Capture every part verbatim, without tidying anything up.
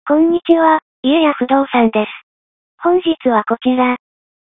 こんにちは、家や不動産です。本日はこちら。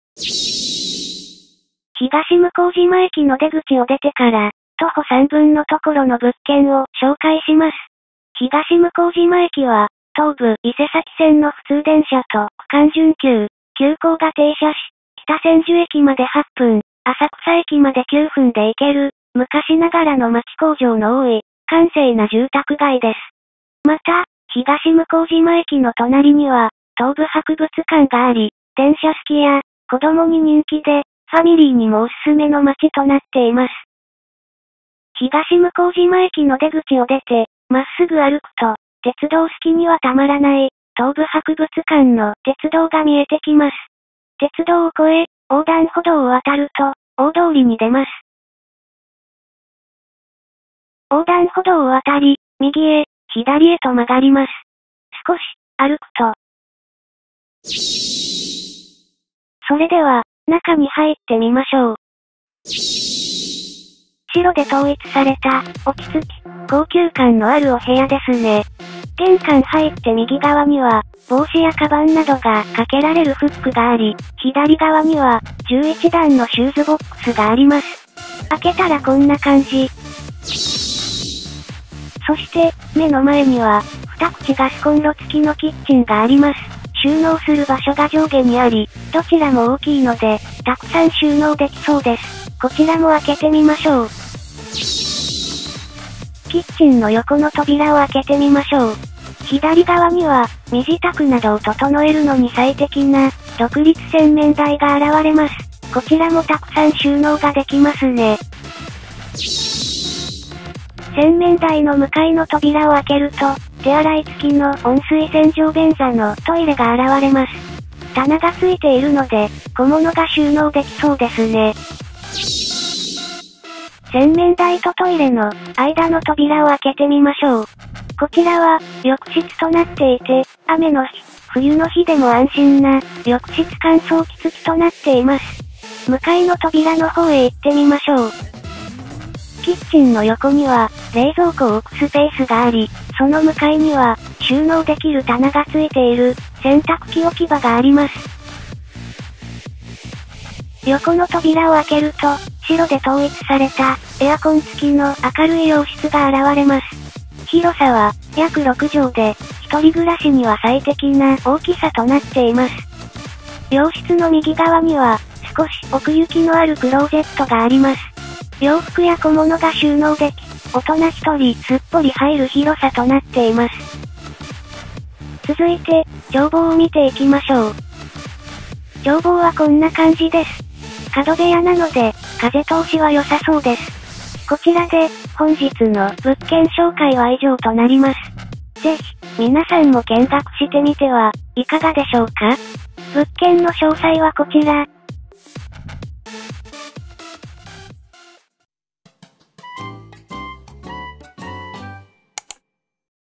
東向島駅の出口を出てから、徒歩さんぷんのところの物件を紹介します。東向島駅は、東武伊勢崎線の普通電車と区間準急、急行が停車し、北千住駅まではっぷん、浅草駅まできゅうふんで行ける、昔ながらの町工場の多い、閑静な住宅街です。また、東向島駅の隣には、東武博物館があり、電車好きや、子供に人気で、ファミリーにもおすすめの街となっています。東向島駅の出口を出て、まっすぐ歩くと、鉄道好きにはたまらない、東武博物館の鉄道が見えてきます。鉄道を越え、横断歩道を渡ると、大通りに出ます。横断歩道を渡り、右へ、左へと曲がります。少し、歩くと。それでは、中に入ってみましょう。白で統一された、落ち着き、高級感のあるお部屋ですね。玄関入って右側には、帽子やカバンなどがかけられるフックがあり、左側には、じゅういちだんのシューズボックスがあります。開けたらこんな感じ。そして、目の前には、二口ガスコンロ付きのキッチンがあります。収納する場所が上下にあり、どちらも大きいので、たくさん収納できそうです。こちらも開けてみましょう。キッチンの横の扉を開けてみましょう。左側には、身支度などを整えるのに最適な、独立洗面台が現れます。こちらもたくさん収納ができますね。洗面台の向かいの扉を開けると、手洗い付きの温水洗浄便座のトイレが現れます。棚がついているので、小物が収納できそうですね。洗面台とトイレの間の扉を開けてみましょう。こちらは、浴室となっていて、雨の日、冬の日でも安心な、浴室乾燥機付きとなっています。向かいの扉の方へ行ってみましょう。キッチンの横には、冷蔵庫を置くスペースがあり、その向かいには、収納できる棚がついている、洗濯機置き場があります。横の扉を開けると、白で統一された、エアコン付きの明るい洋室が現れます。広さは、約ろくじょうで、一人暮らしには最適な大きさとなっています。洋室の右側には、少し奥行きのあるクローゼットがあります。洋服や小物が収納でき、大人一人すっぽり入る広さとなっています。続いて、眺望を見ていきましょう。眺望はこんな感じです。角部屋なので、風通しは良さそうです。こちらで、本日の物件紹介は以上となります。ぜひ、皆さんも見学してみてはいかがでしょうか？物件の詳細はこちら、